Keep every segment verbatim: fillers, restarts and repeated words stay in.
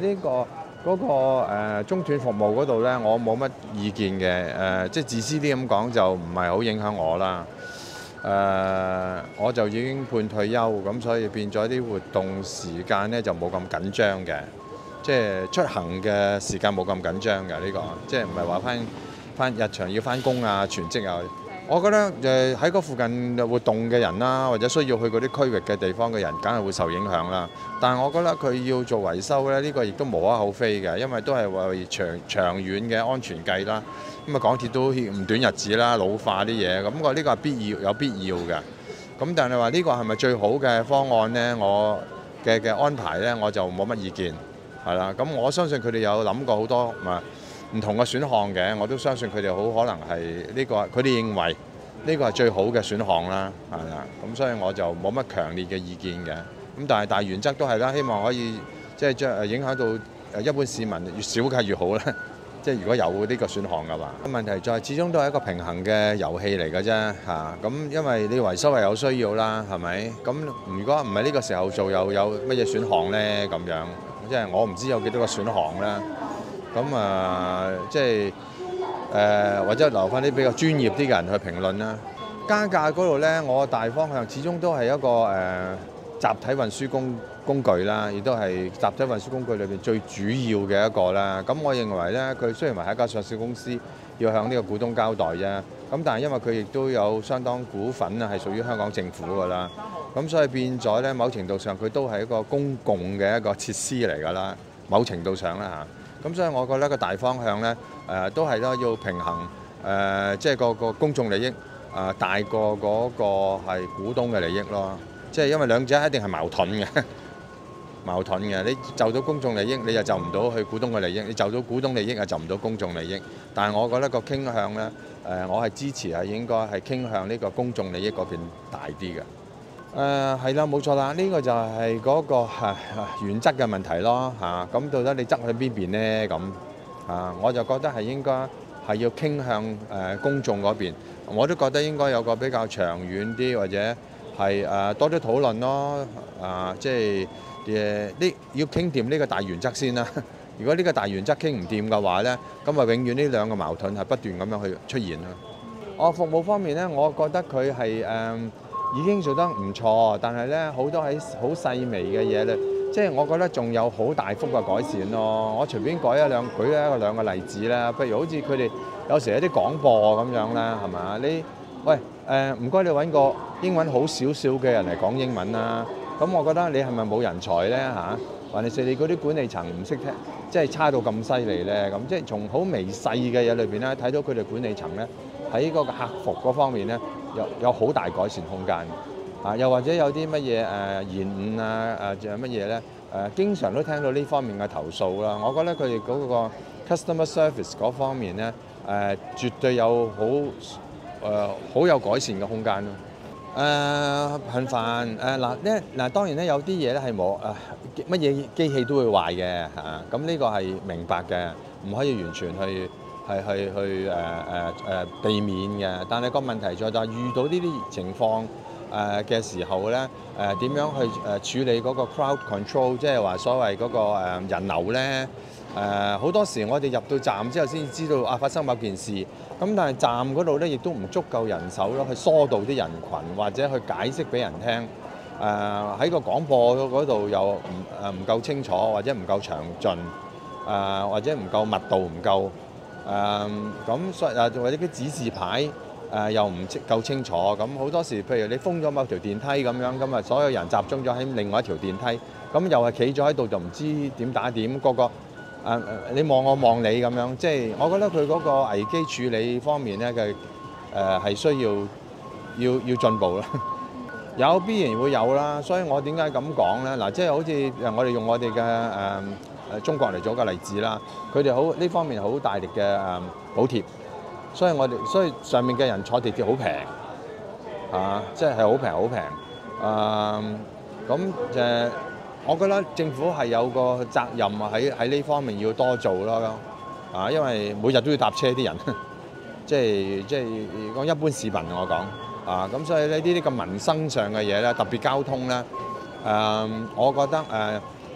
呢個嗰個誒中斷服務嗰度咧，我冇乜意見嘅。誒即係自私啲咁講，就唔係好影響我啦。誒我就已經半退休，咁所以變咗啲活動時間咧就冇咁緊張嘅，即係出行嘅時間冇咁緊張嘅呢個，即係唔係話翻翻日常要翻工啊、全職啊。我覺得誒喺嗰附近活動嘅人啦，或者需要去嗰啲區域嘅地方嘅人，梗係會受影響啦。但係我覺得佢要做維修咧，呢個亦都無可厚非嘅，因為都係為長長遠嘅安全計啦。咁啊，港鐵都唔短日子啦，老化啲嘢，咁我呢個係必要有必要嘅。咁但係話呢個係咪最好嘅方案呢？我嘅嘅安排呢，我就冇乜意見，係啦。咁我相信佢哋有諗過好多嘛。唔同嘅選項嘅，我都相信佢哋好可能係呢個，佢哋認為呢個係最好嘅選項啦，係啦。咁所以我就冇乜強烈嘅意見嘅。咁但係大原則都係啦，希望可以即係將影響到誒一般市民越少嘅越好啦。即係如果有呢個選項嘅話，問題在始終都係一個平衡嘅遊戲嚟嘅啫嚇。咁因為你維修係有需要啦，係咪？咁如果唔係呢個時候做，又有乜嘢選項咧？咁樣即係我唔知有幾多個選項啦。咁啊，即係誒，或者留翻啲比較專業啲嘅人去評論啦。加價嗰度咧，我大方向始終都係一個誒、呃、集體運輸工工具啦，亦都係集體運輸工具裏邊最主要嘅一個啦。咁我認為咧，佢雖然話係一間上市公司，要向呢個股東交代啫。咁但係因為佢亦都有相當股份啊，係屬於香港政府㗎啦。咁所以變咗咧，某程度上佢都係一個公共嘅一個設施嚟㗎啦。某程度上啦嚇。咁所以我覺得個大方向咧，誒、呃、都係咯，要平衡誒、呃，即係個個公眾利益誒、呃、大過嗰個係股東嘅利益咯。即係因為兩者一定係矛盾嘅，矛盾嘅。你就到公眾利益，你又就唔到去股東嘅利益；你就到股東利益，又就唔到公眾利益。但係我覺得個傾向咧，誒、呃、我係支持係應該係傾向呢個公眾利益嗰邊大啲嘅。誒係啦，冇錯啦，呢、這個就係嗰、那個、啊、原則嘅問題咯嚇。咁、啊、到底你側去邊邊呢？咁啊，我就覺得係應該係要傾向誒、呃、公眾嗰邊。我都覺得應該有個比較長遠啲，或者係誒、啊、多啲討論咯。啊，即係誒呢要傾掂呢個大原則先啦。如果呢個大原則傾唔掂嘅話咧，咁啊永遠呢兩個矛盾係不斷咁樣去出現啦。我、啊、服務方面咧，我覺得佢係誒。已經做得唔錯，但係咧好多喺好細微嘅嘢咧，即係我覺得仲有好大幅嘅改善咯。我隨便改一兩舉一個兩個例子啦，譬如好似佢哋有時有啲廣播咁樣啦，係嘛？你喂誒唔該，你揾個英文好少少嘅人嚟講英文啦。咁我覺得你係咪冇人才咧嚇？還是你嗰啲管理層唔識聽，即係差到咁犀利咧？咁即係從好微細嘅嘢裏邊咧，睇到佢哋管理層咧喺嗰個客服嗰方面咧。有有好大改善空間啊！又或者有啲乜嘢誒延誤啊誒仲有乜嘢咧？誒、呃、經常都聽到呢方面嘅投訴啦。我覺得佢哋嗰個 customer service 嗰方面咧誒、呃、絕對有好誒好有改善嘅空間咯。誒、呃、頻繁誒嗱咧嗱當然咧有啲嘢咧係冇誒乜嘢機器都會壞嘅嚇，咁、啊、呢個係明白嘅，唔可以完全去。係去去誒誒誒避免嘅，但係個問題在就係遇到呢啲情況誒嘅時候咧，誒點樣去誒處理嗰個 crowd control， 即係話所謂嗰個誒人流咧？誒好多時我哋入到站之後先知道啊發生某件事，咁但係站嗰度咧亦都唔足夠人手咯，去疏導啲人群或者去解釋俾人聽。誒喺個廣播嗰度又唔誒唔夠清楚，或者唔夠詳盡，誒或者唔夠密度唔夠。誒咁所以誒或者啲指示牌誒、呃、又唔夠清楚，咁好多時譬如你封咗某條電梯咁樣，咁啊所有人集中咗喺另外一條電梯，咁又係企咗喺度就唔知點打點，個個誒、呃、你望我望你咁樣，即係我覺得佢嗰個危機處理方面咧嘅誒係需要要要進步啦。有必然會有啦，所以我點解咁講咧？嗱，即係好似誒我哋用我哋嘅誒。誒中國嚟做個例子啦，佢哋好呢方面好大力嘅誒補貼，所以我哋所以上面嘅人坐地鐵好平嚇，即係係好平好平。誒咁誒，我覺得政府係有個責任喺喺呢方面要多做咯，啊，因為每日都要搭車啲人，即係即係講一般市民我講啊，咁所以呢啲啲咁民生上嘅嘢咧，特別交通咧，誒、呃，我覺得誒。呃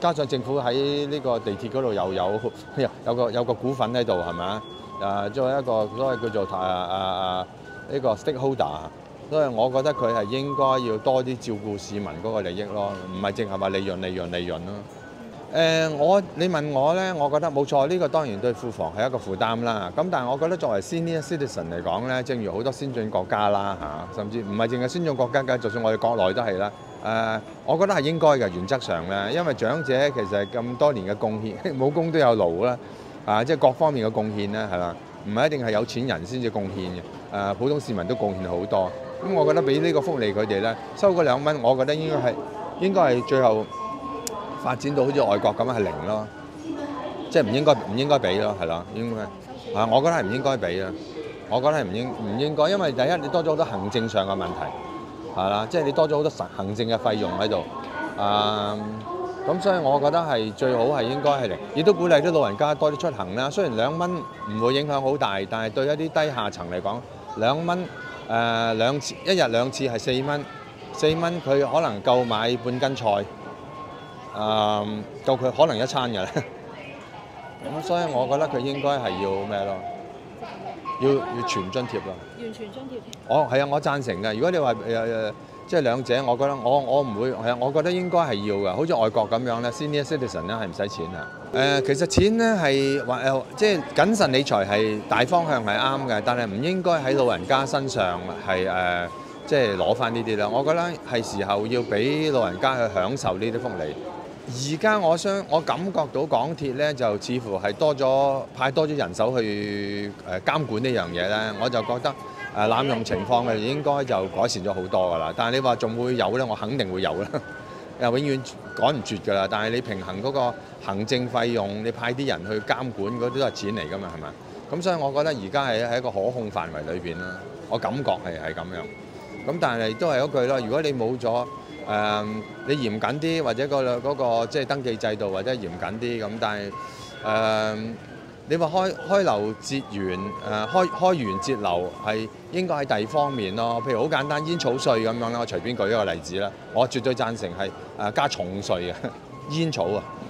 加上政府喺呢個地鐵嗰度又有有有個有個股份喺度係咪啊？誒作為一個所謂叫做誒誒誒呢個 stakeholder， 所以我覺得佢係應該要多啲照顧市民嗰個利益咯，唔係淨係話利潤利潤利潤咯。誒、呃、我你問我咧，我覺得冇錯，呢、這個當然對庫房係一個負擔啦。咁但係我覺得作為 senior citizen 嚟講咧，正如好多先進國家啦嚇，甚至唔係淨係先進國家嘅，就算我哋國內都係啦。誒、呃，我覺得係應該嘅原則上咧，因為長者其實咁多年嘅貢獻，冇功都有勞啦，啊，即係各方面嘅貢獻咧，係啦，唔係一定係有錢人先至貢獻嘅，誒、呃，普通市民都貢獻好多。咁我覺得俾呢個福利佢哋咧，收嗰兩蚊，我覺得應該係應該係最後發展到好似外國咁樣係零咯，即係唔應該唔應該俾咯，係咯，應該啊，我覺得係唔應該俾啦，我覺得係唔應唔應該，因為第一你多咗好多行政上嘅問題，係啦，即係你多咗好多行政嘅費用喺度，啊，咁所以我覺得係最好係應該係零，亦都鼓勵啲老人家多啲出行啦。雖然兩蚊唔會影響好大，但係對一啲低下層嚟講，兩蚊誒兩次一日兩次係四蚊，四蚊佢可能夠買半斤菜。誒夠佢可能一餐嘅啦，咁所以我覺得佢應該係要咩咯？要要全津貼咯。完全津貼。我係啊，我贊成嘅。如果你話誒誒，即係兩者，我覺得我我唔會係啊，我覺得應該係要嘅。好似外國咁樣咧 ，senior citizen 咧係唔使錢啊。誒、呃，其實錢咧係話誒，即係謹慎理財係大方向係啱嘅，但係唔應該喺老人家身上係誒、呃，即係攞翻呢啲啦。我覺得係時候要俾老人家去享受呢啲福利。而家我相我感覺到港鐵咧就似乎係多咗派多咗人手去誒監管呢樣嘢咧，我就覺得誒濫用情況嘅應該就改善咗好多㗎啦。但係你話仲會有咧，我肯定會有啦，又永遠趕唔絕㗎啦。但係你平衡嗰個行政費用，你派啲人去監管嗰啲都係錢嚟㗎嘛，係咪？咁所以我覺得而家係喺一個可控範圍裏邊啦。我感覺係係咁樣。咁但係都係嗰句啦，如果你冇咗誒、呃，你嚴謹啲，或者、嗰個嗰、嗰個即係登記制度，或者嚴謹啲咁，但係誒、呃，你話開開流節源，誒、呃、開開源節流係應該喺第二方面咯。譬如好簡單，煙草稅咁樣啦，我隨便舉一個例子啦，我絕對贊成係誒加重稅嘅煙草啊。